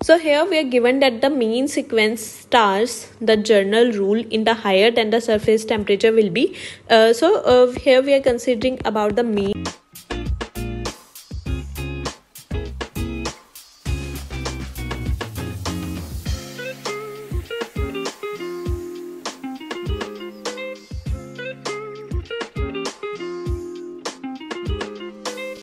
So here we are given that the mean sequence stars, the general rule in the higher than the surface temperature will be. Here we are considering about the mean.